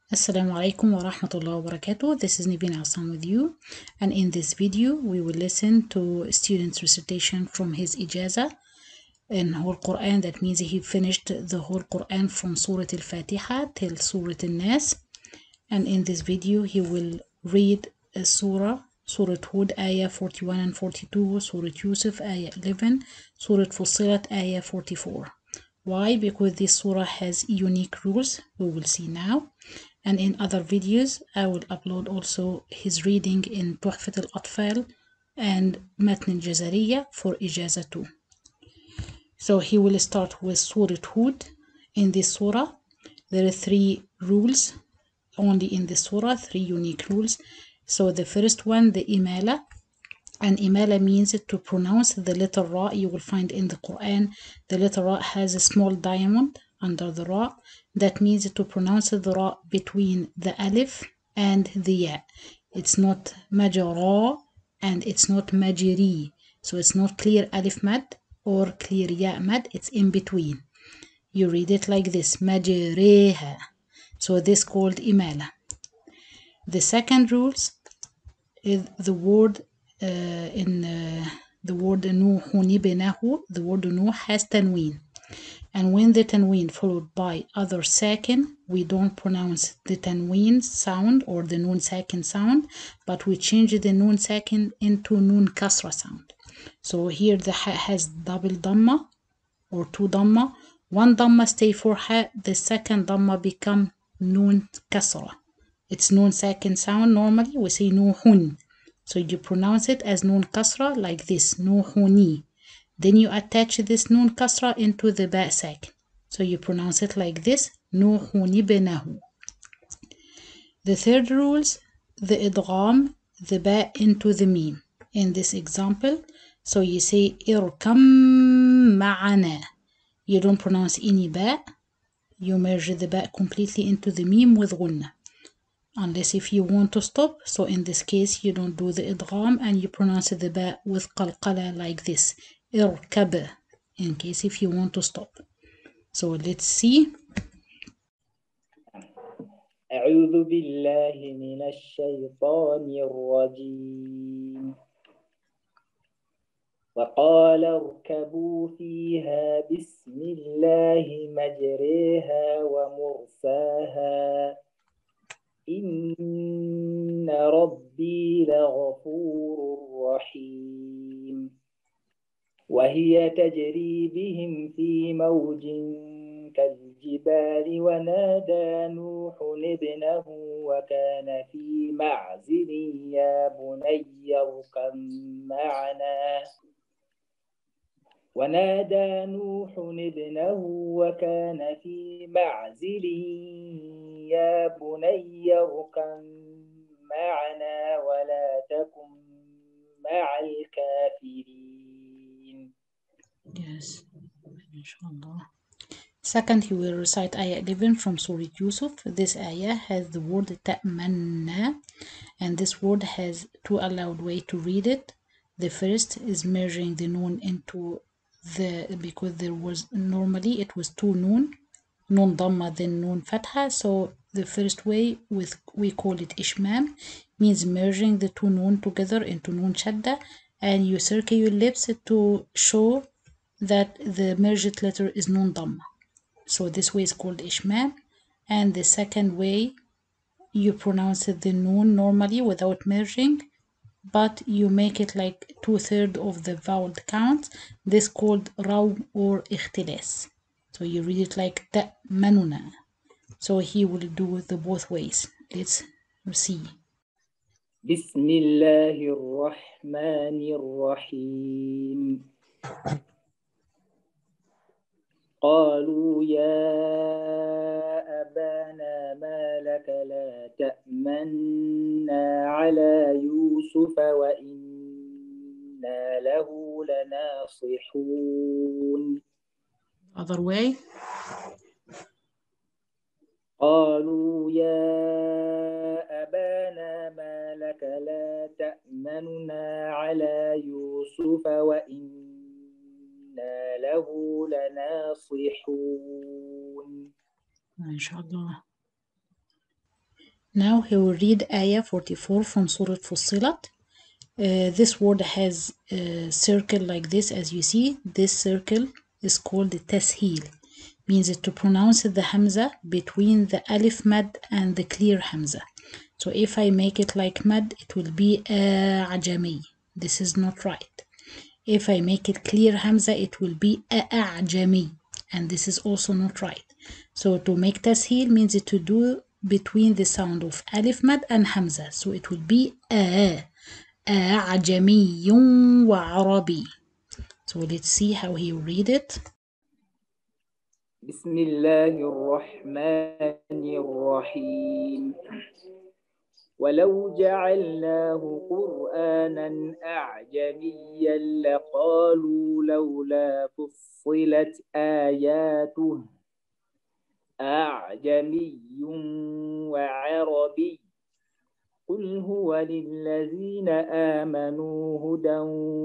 Assalamu alaikum wa rahmatullahi wa barakatuh. This is Nibin Assam with you, and in this video we will listen to students' recitation from his Ijaza in whole Quran. That means he finished the whole Quran from Surat Al-Fatihah till Surat An-Nas. And in this video he will read a Surat Hud ayah 41 and 42, Surat Yusuf ayah 11, Surat Fussilat ayah 44. Why? Because this surah has unique rules, we will see now. And in other videos I will upload also his reading in Tuhfatul Atfal and Matn Jazariyah for Ijaza too. So he will start with Surat Hud. In this surah there are 3 rules only in this surah, 3 unique rules. So the first one, the imala, and imala means to pronounce the letter ra. You will find in the Quran the letter ra has a small diamond under the ra. That means to pronounce the ra between the alif and the ya. It's not majara and it's not majiri. So it's not clear alif mad or clear ya mad, it's in between. You read it like this, majriha. So this called imala. The second rules is the word the word nuhun ibnahu. The word nuh has tanween, and when the tanween followed by other sakin, we don't pronounce the tanween sound or the nun sakin sound, but we change the nun sakin into nun kasra sound. So here the ha has double dhamma or 2 dhamma. 1 dhamma stay for ha, the second dhamma become nun kasra. It's nun sakin sound. Normally we say nuhun, so you pronounce it as nun kasra like this, nuhuni. Then you attach this nun kasra into the ba sakin, so you pronounce it like this, nuhuni benahu. The third rules, the idgham, the ba into the mim. In this example, so you say irkam ma'ana. You don't pronounce any ba, you merge the ba completely into the mim with ghunna. Unless if you want to stop, so in this case you don't do the idgham and you pronounce the ba with qalqala like this, irkab, in case if you want to stop. So let's see. أعوذ بالله من الشيطان الرجيم وقال اركبوا فيها بسم الله مجريها ومرساها إن ربي لغفور رحيم وهي تجري بهم في موج كالجبال ونادى نوح ابنه وكان في معزل يا بني اركب معنا ونادى نوح ابنه وكان في معزل يا بني اركب معنا ولا تكن مع الكافرين. Yes, inshallah. Second, he will recite ayah 11 from Surat Yusuf. This ayah has the word ta'manna, and this word has 2 allowed way to read it. The first is merging the noon into the, because there was normally it was 2 noon dhamma then noon fatha. So the first way with we call it ishmam, means merging the 2 noon together into noon shadda, and you circle your lips to show that the merged letter is noon dhamma. So this way is called ishmam. And the second way, you pronounce the noon normally without merging, but you make it like 2/3 of the vowel count. This called raw or ikhtilas. So you read it like ta'manuna. So he will do the both ways. Let's see. بسم الله الرحمن الرحيم قالوا يا أبانا ما لك لا تأمنا على يوسف وإنا له لناصحون. Other way. قالوا يا أبانا ما لك لا تأمننا على يوسف وإنا له لناصحون. Inshallah. Now he will read Ayah 44 from Surat Fussilat. This word has a circle like this, as you see. This circle is called the tasheel, means to pronounce the hamza between the alif mad and the clear hamza. So if I make it like mad, it will be ajami. This is not right. If I make it clear hamza, it will be a'jami, and this is also not right. So to make tasheel means to do between the sound of alif mad and hamza. So it will be أعجمي وعربي. So let's see how he read it. بسم الله الرحمن الرحيم ولو جعلناه قرآنا أعجميا لقالوا لولا فصلت آياته أعجمي وعربي قل هو للذين آمنوا هدى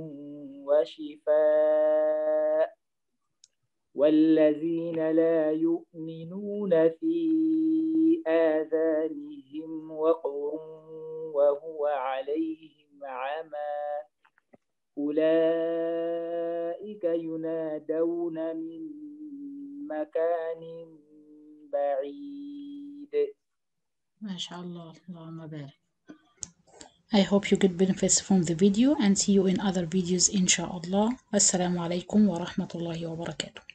وشفاء والذين لا يؤمنون في آذانهم وقر وهو عليهم عمى أولئك ينادون من مكان بعيد. ما شاء الله اللهم بارك. I hope you get benefits from the video and see you in other videos inshallah. Assalamu alaikum wa rahmatullahi wa barakatuh.